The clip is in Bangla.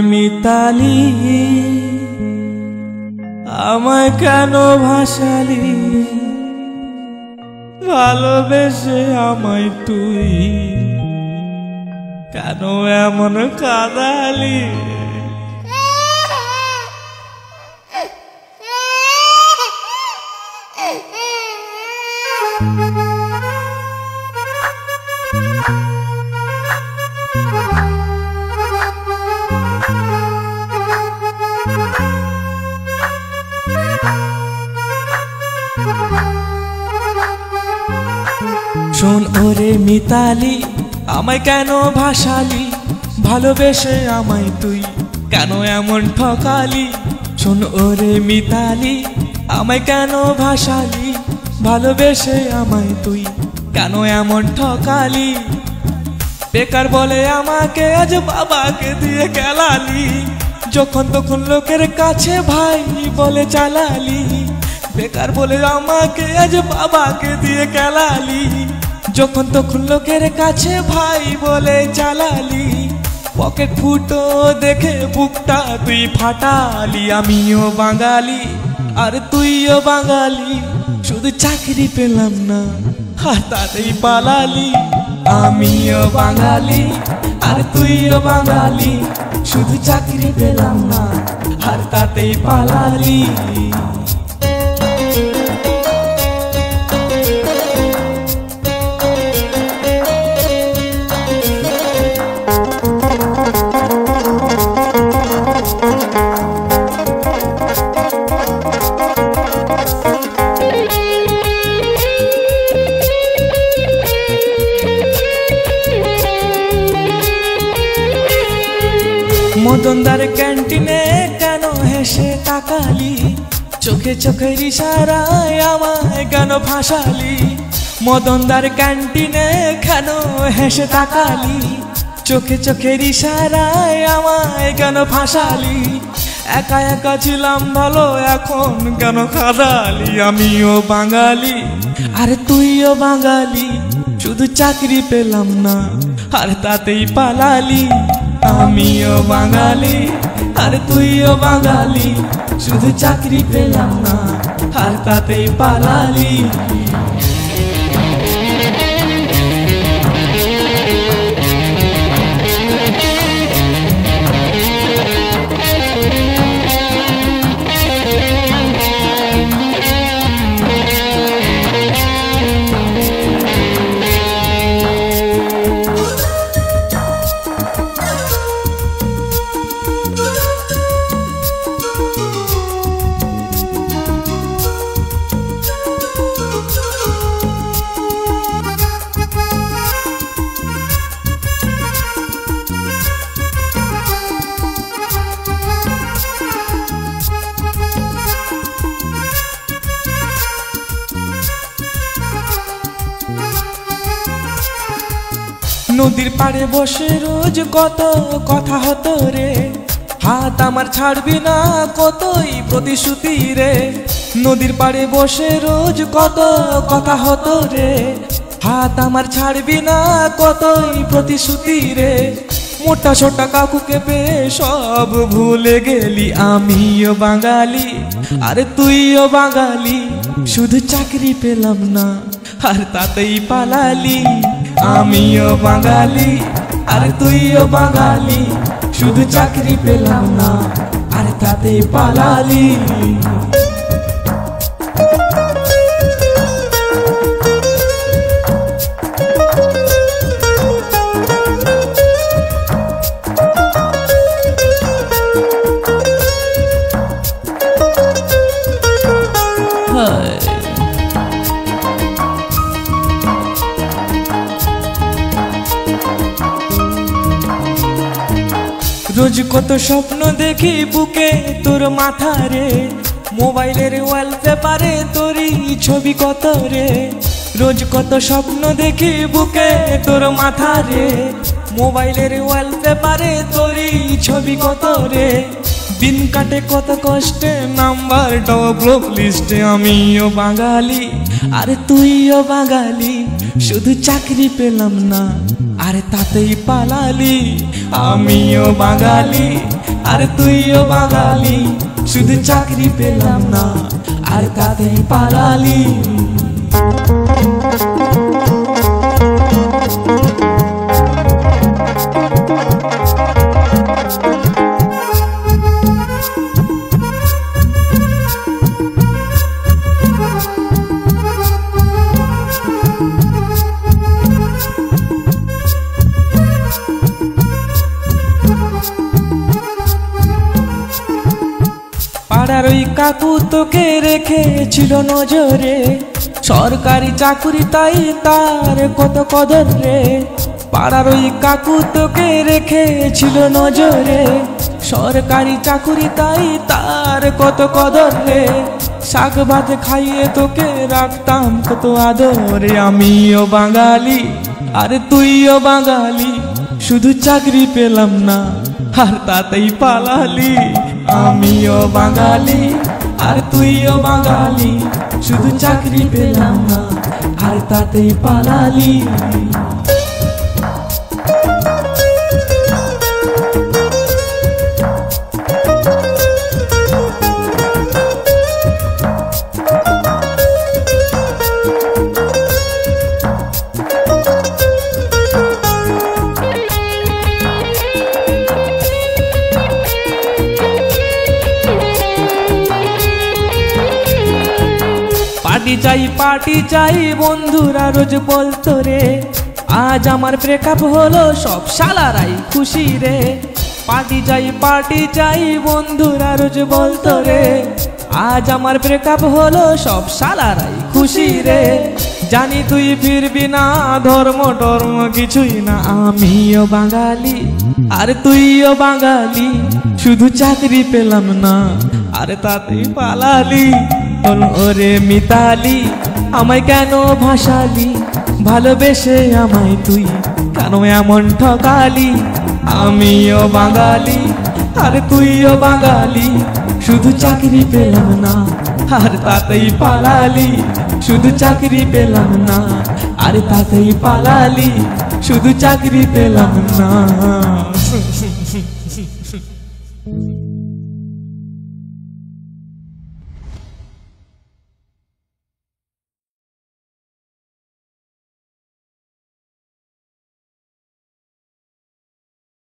মিতালি আমায় কেন ভাসালি ভালোবেসে আমায় তুই কেন এমন কাঁদালি শোন ওরে মিতালি আমায় কেন ভাসালি ভালোবেসে আমায় তুই কেন এমন ঠকালি শোন ওরে মিতালি আমায় কেন ভাসালি ভালোবেসে আমায় তুই কেন এমন ঠকালি বেকার বলে আমাকে আজ বাবাকে দিয়ে গেলালি যখন তখন লোকের কাছে ভাই বলে চালালি বেকার বলে আমাকে আজ বাবাকে দিয়ে গেলালি যখন তখন লোকের কাছে ভাই বলে চালালি পকেট ফুটো দেখে বুকটা তুই ফাটালি আমিও বাঙালি আর তুইও বাঙালি শুধু চাকরি পেলাম না আর তাতেই পালালি আমিও বাঙালি আর তুইও বাঙালি শুধু চাকরি পেলাম না আর তাতেই পালালি মদনদার ক্যান্টিনে কেন হেসে তাকালি চোখে চোখের ইশারায় আমায় কেন ফাঁসালি মদনদার ক্যান্টিনে কেন হেসে তাকালি চোখে চোখের ইশারায় আমায় কেন ফাঁসালি একা একা ছিলাম ভালো এখন কেন কাঁদালি আমিও বাঙালি আর তুইও বাঙালি শুধু চাকরি পেলাম না আর তাতেই পালালি আমিও বাঙালি আর তুইও বাঙালি শুধু চাকরি পেলাম না আর তাতেই পালালি নদীর পাড়ে বসে রোজ কত কথা হতো রে হাত আমার ছাড়বি না কতই প্রতিশ্রুতি রে নদীর পাড়ে বসে রোজ কত কথা হতো রে হাত আমার ছাড়বি না কতই প্রতিশ্রুতি রে মোটা ছোটা কাকুকে পেয়ে সব ভুলে গেলি আমিও বাঙালি আর তুইও বাঙালি শুধু চাকরি পেলাম না আর তাতেই পালালি আমিও বাঙালি আর তুইও বাঙালি শুধু চাকরি পেলাম না আর তাতেই পালালি রোজ কত স্বপ্ন দেখি বুকে তোর মাথা রে মোবাইলের ওয়ালপেপারে তোরই ছবি কত রে রোজ কত স্বপ্ন দেখি বুকে তোর মাথা রে মোবাইলের ওয়ালপেপারে তোরই ছবি কত রে দিন কাটে কত কষ্টে নাম্বারটাও ব্লক লিস্টে আমিও বাঙালি আর তুইও বাঙালি শুধু চাকরি পেলাম না আর তাতেই পালালি আমিও বাঙালি আর তুইও বাঙালি, শুধু চাকরি পেলাম না আর তাতেই পালালি। পাড়ার ওই কাকু তোকে রেখেছিল নজরে, সরকারি চাকুরি তাই তার কত কদর রে। পাড়ার ওই কাকু তোকে রেখেছিল নজরে, সরকারি চাকুরি তাই তার কত কদর রে। শাক ভাত খাইয়ে তোকে রাখতাম কত আদরে। আমিও বাঙালি আর তুইও বাঙালি, শুধু চাকরি পেলাম না আর তাতেই পালালি। আমিও বাঙালি আর তুইও বাঙালি, শুধু চাকরি পেলাম না আর তাতেই পালালি। পার্টি চাই বন্ধুরা রোজ বলতো রে, আজ আমার ব্রেকআপ হলো সব শালারাই খুশি রে। পার্টি চাই বন্ধুরা রোজ বলতো রে, আজ আমার ব্রেকআপ হলো সব শালারাই খুশি রে। জানি তুই ফিরবি না, ধর্ম টর্ম কিছুই না। আমিও বাঙালি আর তুইও বাঙালি, শুধু চাকরি পেলাম না আর তাতেই পালালি। ওরে মিতালি আমায় কেন ভাসালি, ভালোবেসে আমায় তুই কেন এমন ঠকালি। আমিও বাঙালি আর তুইও বাঙালি, শুধু চাকরি পেলাম না আর তাতেই পালালি। শুধু চাকরি পেলাম না আর তাতেই পালালি, শুধু চাকরি পেলাম না।